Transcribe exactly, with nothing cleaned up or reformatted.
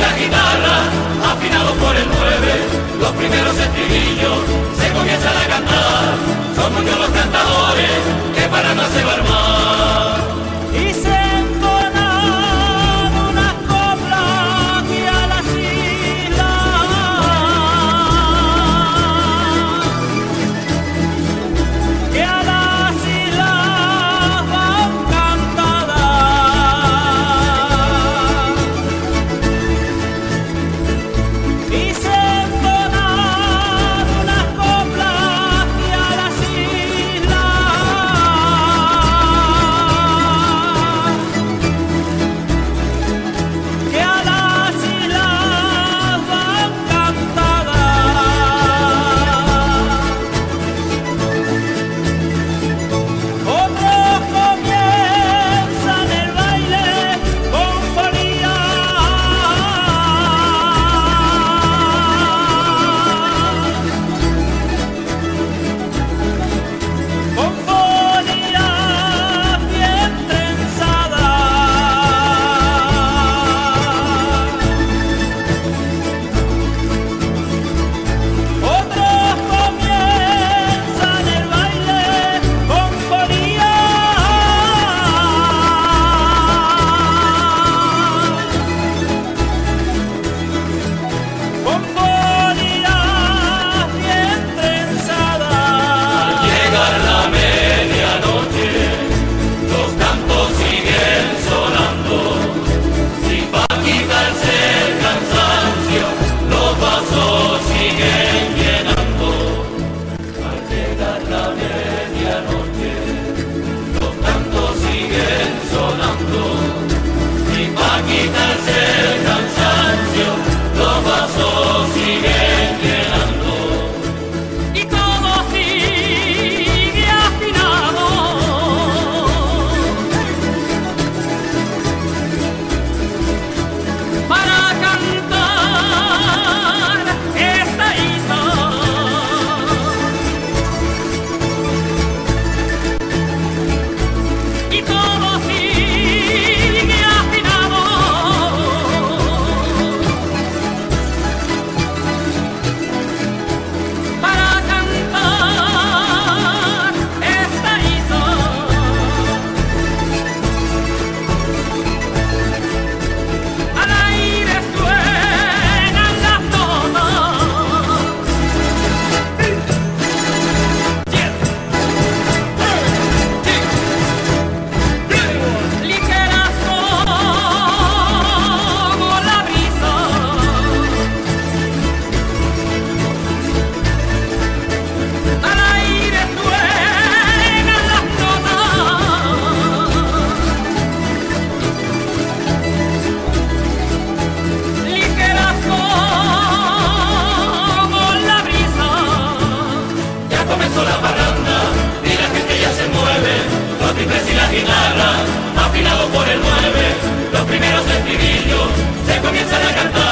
la guitarra, afinado por el nueve, los primeros estribillos se comienzan a cantar. Son muchos los cantadores que para no se va a armar. Y se entonan unas coplas que a las islas, que a las islas van cantadas. Y se entonan unas coplas que a las islas, que a las islas van cantadas. Otros comienzan el baile con folía, con folía bien trenzada. Otros comienzan el baile con folía, con folía bien trenzada. Llegar la medianoche, los cantos siguen sonando, sin pa' quitarse el cansancio, los vasos siguen llenando. Al llegar la medianoche, los cantos siguen sonando, sin pa' quitarse el cansancio, los vasos siguen llenando. Y todo sigue afinado para cantar esta isla. Y todo sigue afinado para cantar esta isla. Al aire suenan las notas, ligeras como la brisa. Al aire suenan las notas, ligeras como la brisa. Ya comenzó la parranda y la gente ya se mueve, los timbres y la guitarra, afinados por el nueve, los primeros estribillos se comienzan a cantar.